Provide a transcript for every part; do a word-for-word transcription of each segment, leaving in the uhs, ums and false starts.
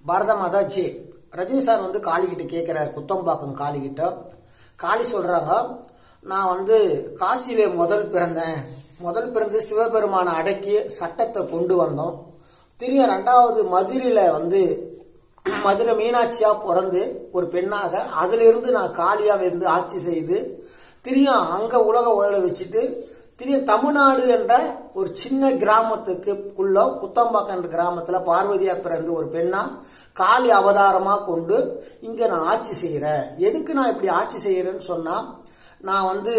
பாரத மாதா J. Rajini sir வந்து காளிகிட்ட கேட்கிறார், குத்தம்பாக்கம் காளிகிட்ட. காளி சொல்றாங்க, நான் வந்து காசியிலே முதல் பிறந்தேன், முதல் பிறந்து சிவபெருமான அடக்கி சட்டத்தை கொண்டு வந்தோம். திரும்ப ரெண்டாவது மதுரையில வந்து மதுரை மீனாட்சியா பிறந்து ஒரு பெண்ணாக அதிலிருந்து நான் காளியாவை இருந்து ஆட்சி செய்து திரும்ப அங்க உலக உழல வச்சுட்டு திரும்ப தமிழ்நாடு என்ற ஒரு சின்ன கிராமத்துக்குள்ள குத்தம்பாக்கம் என்ற கிராமத்துல பார்வதியா பிறந்து ஒரு பெண்ணா காளி அவதாரமா கொண்டு இங்க நான் ஆட்சி செய்யறேன். எதுக்கு நான் இப்படி ஆட்சி செய்யறேன்னு சொன்னா, நான் வந்து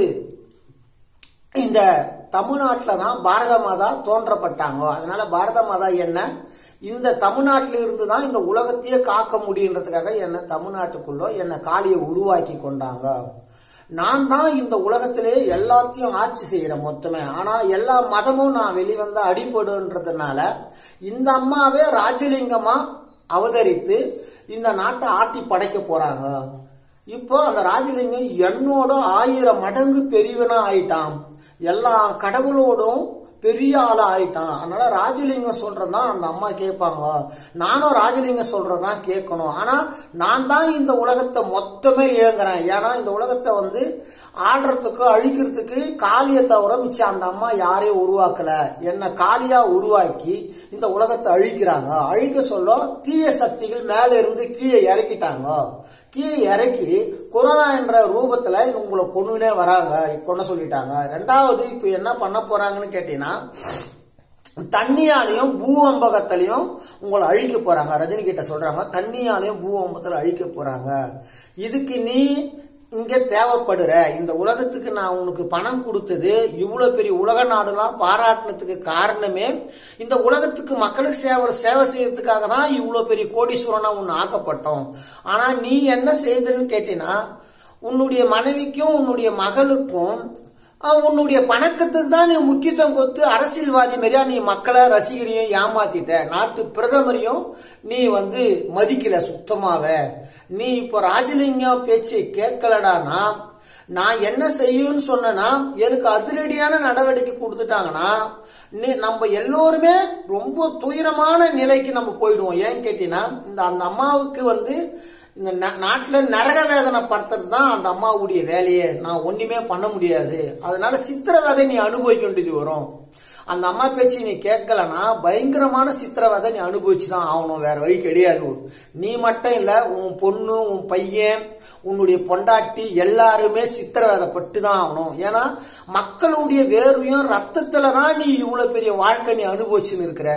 இந்த தமிழ்நாட்டில தான் பாரத மாதா தோன்றப்பட்டாங்க. அதனால பாரத மாதா என்ன இந்த தமிழ்நாட்டில இருந்து தான் இந்த உலகத்தையே காக்க முடியுன்றதுக்காக என்ன தமிழ்நாட்டுக்குள்ள என்ன காளியை உருவாக்கி கொண்டாங்க. நான் தான் இந்த உலகத்திலே எல்லாத்தையும் ஆட்சி செய்யறேன் மொத்தமே. ஆனா எல்லா மதமும் நான் வெளிவந்த அடிபடுன்றதுனால இந்த அம்மாவே ராஜலிங்கமா அவதரித்து இந்த நாட்டை ஆட்டி படைக்க போறாங்க. இப்போ அந்த ராஜலிங்கம் என்னோட ஆயிரம் மடங்கு பெரியவனா ஆயிட்டான், எல்லா கடவுளோடும் பெரிய ஆளா ஆயிட்டான். அதனால ராஜலிங்கம் சொல்றதான் அந்த அம்மா கேட்பாங்க, நானும் ராஜலிங்கம் சொல்றதான் கேட்கணும். ஆனா நான் தான் இந்த உலகத்தை மொத்தமே இழங்குறேன். ஏன்னா இந்த உலகத்தை வந்து ஆடுறதுக்கு அழிக்கிறதுக்கு காளியை தவிர மிச்சம் அந்த அம்மா யாரையும் உருவாக்கல. என்ன காளியா உருவாக்கி இந்த உலகத்தை அழிக்கிறாங்க. அழிக்க சொல்ல தீய சக்திகள் மேல இருந்து கீழே இறக்கிட்டாங்க. கீழே இறக்கி கொரோனா என்ற ரூபத்துல உங்களை கொண்டுனே வராங்க, கொண்டு சொல்லிட்டாங்க. ரெண்டாவது இப்ப என்ன பண்ண போறாங்கன்னு கேட்டீங்கன்னா, தண்ணியாலையும் பூவம்பகத்திலையும் உங்களை அழிக்க போறாங்க. ரஜினி கிட்ட சொல்றாங்க, தண்ணியாலையும் பூவம்பகத்துல அழிக்க போறாங்க. இதுக்கு நீ இங்க தேவைப்படுற, இந்த உலகத்துக்கு நான் உனக்கு பணம் கொடுத்தது இவ்வளவு பெரிய உலக நாடுலாம் பாராட்டினதுக்கு காரணமே இந்த உலகத்துக்கு மக்களுக்கு சேவை சேவை செய்யறதுக்காக தான் இவ்வளவு பெரிய கோடீஸ்வரனா உன்னை ஆக்கப்பட்டோம். ஆனா நீ என்ன செய்தன்னு கேட்டீங்கன்னா, உன்னுடைய மனைவிக்கும் உன்னுடைய மகளுக்கும் உன்னுடைய பணக்கத்துக்கு தான் நீ முக்கியத்துவம் கொடுத்து அரசியல்வாதி மாதிரியா நீ மக்களை ரசிகரையும் ஏமாத்திட்ட, நாட்டு பிரதமரையும் நீ வந்து மதிக்கல சுத்தமாவே. நீ இப்போ ராஜலிங்கம் பேச்சு கேட்கலடானா நான் என்ன செய்யும்னு சொன்னா, எனக்கு அதிரடியான நடவடிக்கை கொடுத்துட்டாங்கன்னா நீ நம்ம எல்லோருமே ரொம்ப துயரமான நிலைக்கு நம்ம போயிடுவோம். ஏன்னு கேட்டீங்கன்னா, இந்த அந்த அம்மாவுக்கு வந்து இந்த நாட்டுல நரக வேதனை படுத்துறது தான் அந்த அம்மாவுடைய வேலையே. நான் ஒண்ணுமே பண்ண முடியாது. அதனால சித்திரவதை நீ அனுபவிக்க வேண்டியது வரும். அந்த அம்மா பேச்சு நீ கேட்கலன்னா பயங்கரமான சித்திரவதை நீ அனுபவிச்சுதான் ஆகணும், வேற வழி கிடையாது. நீ மட்டும் இல்ல, உன் பொண்ணு, உன் பையன், உன்னுடைய பொண்டாட்டி எல்லாருமே சித்திரவதைப்பட்டு தான் ஆகணும். ஏன்னா மக்களுடைய வேர்வையும் ரத்தத்துலதான் நீ இவ்வளவு பெரிய வாழ்க்கை நீ அனுபவிச்சுன்னு இருக்கிற.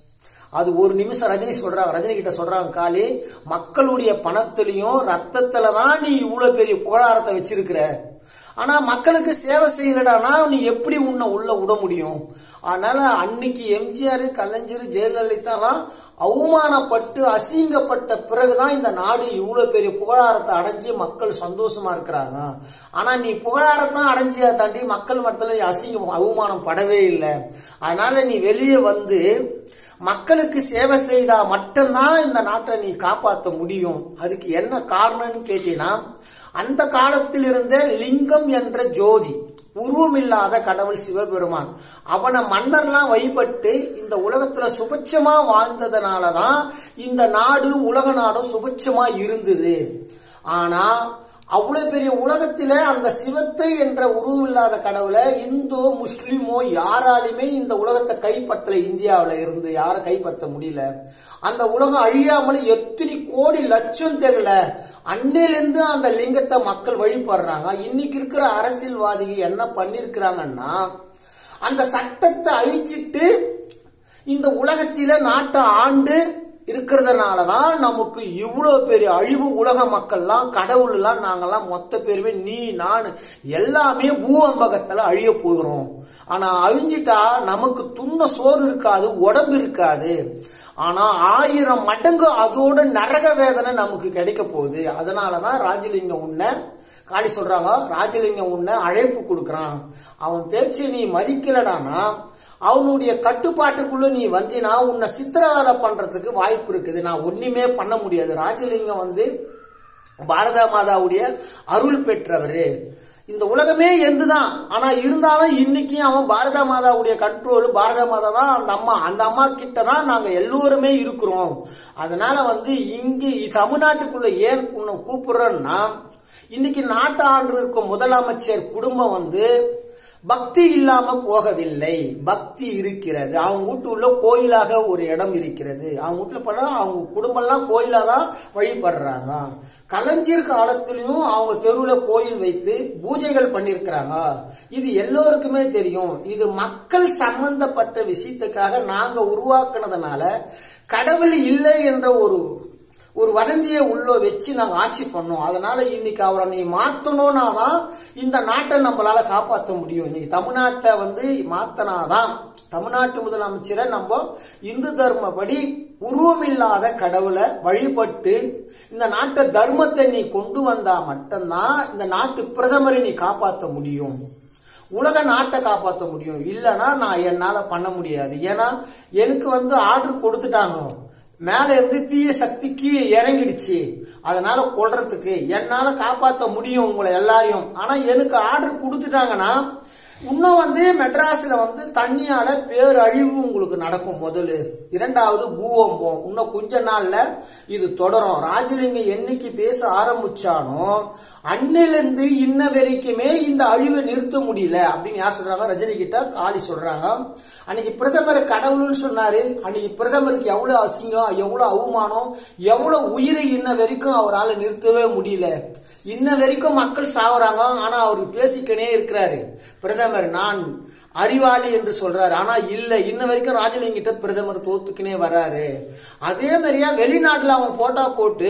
அது ஒரு நிமிஷம் ரஜினி சொல்றாங்க, ரஜினி கிட்ட சொல்றாங்க, காளி மக்களுடைய பணத்திலையும் ரத்தத்துல தான் நீ இவ்வளவு பெரிய புகழாரத்தை வச்சிருக்கிற. ஆனா மக்களுக்கு சேவை செய்யலடானா நீ எப்படி உன்னை உள்ள விட முடியும்? அதனால அன்னைக்கு எம்ஜிஆர், கலைஞர், ஜெயலலிதாலாம் அவமானப்பட்டு அசிங்கப்பட்ட பிறகுதான் இந்த நாடு இவ்வளவு பெரிய புகழாரத்தை அடைஞ்சு மக்கள் சந்தோஷமா இருக்கிறாங்க. ஆனா நீ புகழாரத்தான் அடைஞ்சியா தாண்டி மக்கள் மட்டத்துல அசிங்கம் அவமானம் படவே இல்லை. அதனால நீ வெளியே வந்து மக்களுக்கு சேவை செய்தா மட்டும்தான் இந்த நாட்டை நீ காப்பாற்ற முடியும். அதுக்கு என்ன காரணம்னு கேட்டீங்கன்னா, அந்த காலத்தில் இருந்த லிங்கம் என்ற ஜோதி, உருவமில்லாத கடவுள் சிவபெருமான், அவனை மன்னர்லாம் வழிபட்டு இந்த உலகத்துல சுபட்சமா வாழ்ந்ததுனாலதான் இந்த நாடு உலக நாடும் சுபட்சமா இருந்தது. ஆனா அவ்வளவு பெரிய உலகத்தில அந்த சிவத்தை என்ற உருவமில்லாத கடவுளை இந்தோ முஸ்லிமோ யாராலுமே இந்த உலகத்தை கைப்பற்றல. இந்தியாவில இருந்து யாரும் கைப்பற்ற முடியல. அந்த உலகம் அழியாமல் எத்தனை கோடி லட்சம் தெரியல. அன்னையிலிருந்து அந்த லிங்கத்தை மக்கள் வழிபடுறாங்க. இன்னைக்கு இருக்கிற அரசியல்வாதிகள் என்ன பண்ணிருக்கிறாங்கன்னா, அந்த சட்டத்தை அழிச்சிட்டு இந்த உலகத்தில நாட்டை ஆண்டு இருக்கிறதுனாலதான் நமக்கு இவ்வளவு பெரிய அழிவு. உலக மக்கள்லாம் கடவுள் எல்லாம் நாங்கெல்லாம் மொத்த பேருமே நீ நான் எல்லாமே பூவம்பகத்துல அழிய போகிறோம். ஆனா அழிஞ்சிட்டா நமக்கு துண்ண சோறு இருக்காது, உடம்பு இருக்காது. ஆனா ஆயிரம் மடங்கு அதோட நரக வேதனை நமக்கு கிடைக்க போகுது. அதனாலதான் ராஜலிங்கம் உன்னை காளி சொல்றாங்க, ராஜலிங்கம் உன்னை அழைப்பு கொடுக்கறான். அவன் பேச்சு நீ மதிக்கலடானா அவனுடைய கட்டுப்பாட்டுக்குள்ள நீ வந்தினா உன்னை சித்திரவதை பண்றதுக்கு வாய்ப்பு இருக்குது. நான் ஒண்ணுமே பண்ண முடியாது. ராஜலிங்கம் வந்து பாரத மாதாவுடைய அருள் பெற்றவரு. இந்த உலகமே எந்துதான். ஆனா இருந்தாலும் இன்னைக்கு அவன் பாரத மாதாவுடைய கண்ட்ரோல், பாரத மாதா தான் அந்த அம்மா, அந்த அம்மா கிட்ட தான் நாங்க எல்லோருமே இருக்கிறோம். அதனால வந்து இங்க தமிழ்நாட்டுக்குள்ள ஏன் உன்னை கூப்பிடுறோம்னா, இன்னைக்கு நாட்டு ஆண்டு இருக்கும் முதலமைச்சர் குடும்பம் வந்து பக்தி இல்லாம போகவில்லை, பக்தி இருக்கிறது. அவங்க வீட்டு உள்ள கோயிலாக ஒரு இடம் இருக்கிறது. அவங்க வீட்டுல போனா அவங்க குடும்பம் எல்லாம் கோயிலா தான் வழிபடுறாங்க. கலைஞர் காலத்திலையும் அவங்க தெருவுல கோயில் வைத்து பூஜைகள் பண்ணிருக்கிறாங்க. இது எல்லோருக்குமே தெரியும். இது மக்கள் சம்பந்தப்பட்ட விஷயத்துக்காக நாங்க உருவாக்குனதுனால கடவுள் இல்லை என்ற ஒரு ஒரு வதந்தியை உள்ள வச்சு நாங்க ஆட்சி பண்ணோம். அதனால இன்னைக்கு அவரை நீ மாத்தணும்னா தான் இந்த நாட்டை நம்மளால காப்பாற்ற முடியும். இன்னைக்கு தமிழ்நாட்டை வந்து மாத்தனாதான் தமிழ்நாட்டு முதலமைச்சரை நம்ம இந்து தர்மப்படி உருவமில்லாத கடவுளை வழிபட்டு இந்த நாட்டை தர்மத்தை நீ கொண்டு வந்தா மட்டும்தான் இந்த நாட்டு பிரதமரை நீ காப்பாற்ற முடியும், உலக நாட்டை காப்பாற்ற முடியும். இல்லைன்னா நான் என்னால பண்ண முடியாது. ஏன்னா எனக்கு வந்து ஆர்டர் கொடுத்துட்டாங்க, மேல இருந்து தீய சக்திக்கு இறங்கிடுச்சு. அதனால கொல்றதுக்கு என்னால காப்பாற்ற முடியும் உங்களை எல்லாரையும். ஆனா எனக்கு ஆர்டர் கொடுத்துட்டாங்கன்னா இன்னும் வந்து மெட்ராஸ்ல வந்து தண்ணியால பேரழிவு உங்களுக்கு நடக்கும். முதல்ல இரண்டாவது பூகம்பம். இன்னும் கொஞ்ச நாள்ல இது தொடரும். ராஜலிங்கம் என்னைக்கு பேச ஆரம்பிச்சானோ அன்னிலிருந்து இன்ன வரைக்குமே இந்த அழிவை நிறுத்த முடியல அப்படின்னு யார் சொல்றாங்க? ரஜினி கிட்ட காளி சொல்றாங்க. அன்னைக்கு பிரதமர் கடவுள்னு சொன்னாரு. அன்னைக்கு பிரதமருக்கு எவ்வளவு அசிங்கம், எவ்வளவு அவமானம், எவ்வளவு உயிரை இன்ன வரைக்கும் அவரால் நிறுத்தவே முடியல. இன்ன வரைக்கும் மக்கள் சாவுறாங்க. ஆனா அவரு பேசிக்கனே இருக்கிறாரு பிரதமர், நான் அறிவாளி என்று சொல்றாரு. ஆனா இல்ல, இன்ன வரைக்கும் ராஜலிங்கிட்ட பிரதமர் தோத்துக்கினே வராரு. அதே மாதிரியா வெளிநாட்டுல அவன் போட்டா போட்டு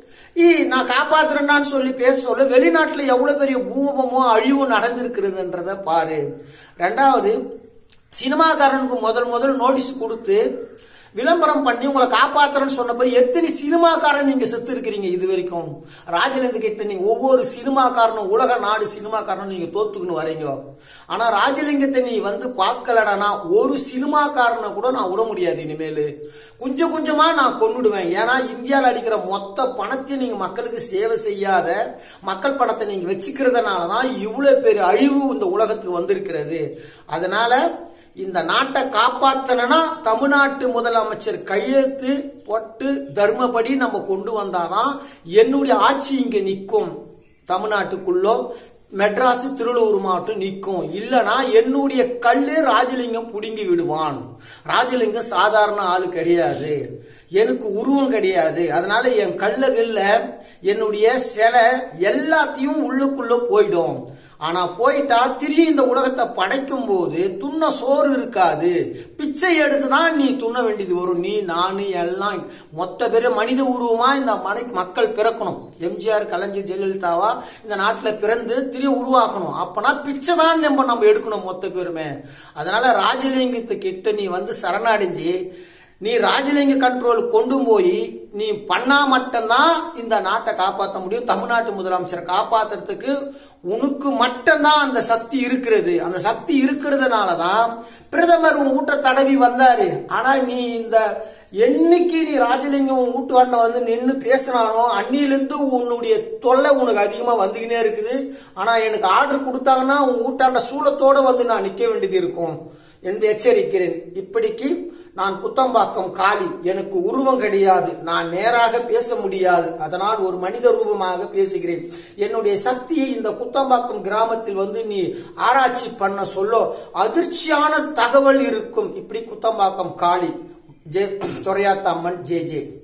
நான் காப்பாத்துறேன்னு சொல்லி பேச சொல்ல வெளிநாட்டுல எவ்வளவு பெரிய பூகம்பமோ அழிவு நடந்திருக்கிறதுன்றத பாரு. ரெண்டாவது, சினிமாக்காரனுக்கு முதல் முதல் நோட்டீஸ் கொடுத்து விளம்பரம் பண்ணி உங்களை காப்பாத்துறேன்னு சொன்னப்ப எத்தனை சினிமாக்காரன் நீங்க செத்து இருக்கிறீங்க இது வரைக்கும்? ராஜலிங்க கிட்ட நீங்க ஒவ்வொரு சினிமாக்காரனும், உலக நாடு சினிமாக்காரனும் நீங்க தோத்துக்குன்னு வரீங்க. ஆனா ராஜலிங்கத்தை நீ வந்து பார்க்கலடானா ஒரு சினிமாக்காரனை கூட நான் விட முடியாது. இனிமேல் கொஞ்சம் கொஞ்சமா நான் கொண்டுடுவேன். ஏன்னா இந்தியாவில் அடிக்கிற மொத்த பணத்தையும் நீங்க மக்களுக்கு சேவை செய்யாத மக்கள் பணத்தை நீங்க வச்சுக்கிறதுனாலதான் இவ்வளவு பெரிய அழிவு இந்த உலகத்துக்கு வந்திருக்கிறது. அதனால இந்த நாட்டை காப்பாத்தனா தமிழ்நாட்டு முதலமைச்சர் கையெழுத்து போட்டு தர்மப்படி நம்ம கொண்டு வந்தாதான் என்னுடைய ஆட்சி இங்க நிற்கும். தமிழ்நாட்டுக்குள்ளோ மெட்ராஸ் திருவள்ளூர் மாவட்டம் நிற்கும். இல்லனா என்னுடைய கல்லு ராஜலிங்கம் புடுங்கி விடுவான். ராஜலிங்கம் சாதாரண ஆளு கிடையாது, எனக்கு உருவம் கிடையாது. அதனால என் கல்லுகள்ல என்னுடைய சிலை எல்லாத்தையும் உள்ளுக்குள்ள போயிடும். ஆனா போயிட்டா திரும்பி இந்த உலகத்தை படைக்கும் போது துண்ண சோறு இருக்காது, பிச்சை எடுத்துதான் நீ துண்ண வேண்டியது வரும். நீ நானு எல்லாம் மொத்த பேரு மனித உருவமா இந்த மக்கள் பிறக்கணும். எம்ஜிஆர், கலைஞர், ஜெயலலிதாவா இந்த நாட்டுல பிறந்து திரும்பி உருவாக்கணும். அப்பனா பிச்சை தான் நம்ம நம்ம எடுக்கணும் மொத்த பேருமே. அதனால ராஜலிங்கத்து கிட்ட நீ வந்து சரணடைஞ்சி நீ ராஜலிங்க கண்ட்ரோல் கொண்டு போய் நீ பண்ணா மட்டும்தான் இந்த நாட்டை காப்பாற்ற முடியும். தமிழ்நாட்டு முதலமைச்சரை காப்பாத்துறதுக்கு உனக்கு மட்டும்தான் அந்த சக்தி இருக்கிறது. அந்த சக்தி இருக்கிறதுனாலதான் பிரதமர் உன் வீட்டை தடவி வந்தாரு. ஆனா நீ இந்த என்னைக்கு நீ ராஜலிங்கம் உன் வீட்டு வாண்ட வந்து நின்று பேசினானோ அன்னிலிருந்து உன்னுடைய தொல்லை உனக்கு அதிகமா வந்துகினே இருக்குது. ஆனா எனக்கு ஆர்டர் கொடுத்தாங்கன்னா உன் வீட்டாண்ட சூளத்தோட வந்து நான் நிக்க வேண்டியது இருக்கும் என்று எச்சரிக்கிறேன். இப்படிக்கு நான் குத்தம்பாக்கம் காளி, எனக்கு உருவம் கிடையாது, நான் நேராக பேச முடியாது, அதனால் ஒரு மனித ரூபமாக பேசுகிறேன். என்னுடைய சக்தியை இந்த குத்தம்பாக்கம் கிராமத்தில் வந்து நீ ஆராய்ச்சி பண்ண சொல்ல அதிர்ச்சியான தகவல் இருக்கும். இப்படி குத்தம்பாக்கம் காளி, ஜே துரையாத்தம்மன், ஜே ஜே.